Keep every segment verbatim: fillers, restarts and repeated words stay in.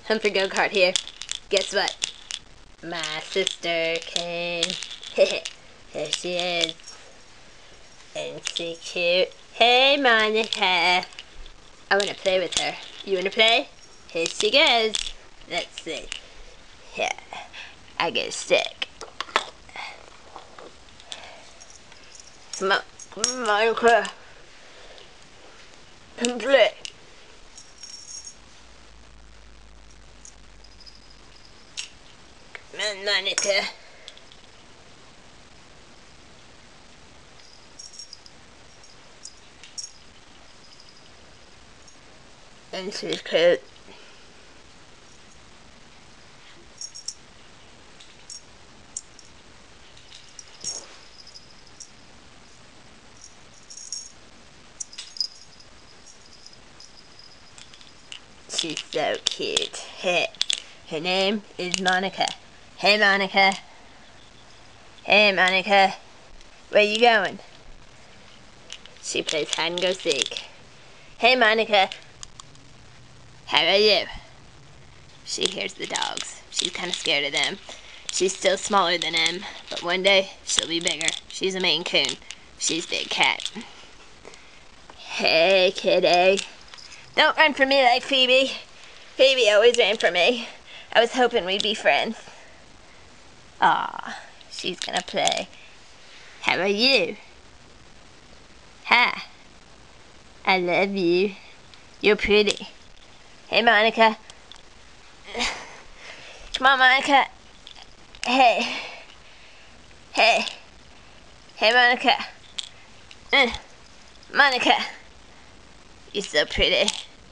Humphrey Go-Kart here. Guess what? My sister came. Here she is. Isn't she cute? Hey, Monica. I want to play with her. You want to play? Here she goes. Let's see. Here. I get a stick. Come on. Monica. Come play. Come on, Monica. And she's cute. She's so cute. Hey, her name is Monica. Hey, Monica. Hey, Monica. Where you going? She plays hide and go seek. Hey, Monica. How are you? She hears the dogs. She's kind of scared of them. She's still smaller than them, but one day she'll be bigger. She's a Maine Coon. She's big cat. Hey, kitty. Don't run from me like Phoebe. Phoebe always ran from me. I was hoping we'd be friends. Aw, she's gonna play. How are you? Hi. I love you. You're pretty. Hey, Monica. Come on, Monica. Hey. Hey. Hey, Monica. Uh, Monica. You're so pretty.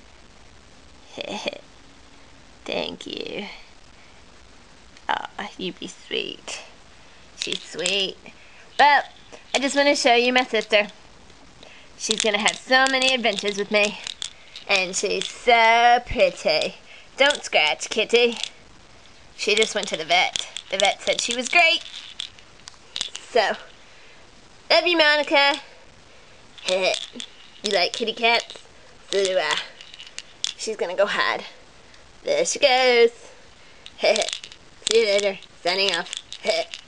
Thank you. Oh, you be sweet. She's sweet. Well, I just want to show you my sister. She's gonna have so many adventures with me. And she's so pretty. Don't scratch, kitty. She just went to the vet. The vet said she was great. So, love you, Monica. You like kitty cats? So do I. She's gonna go hide. There she goes. See you later. Signing off.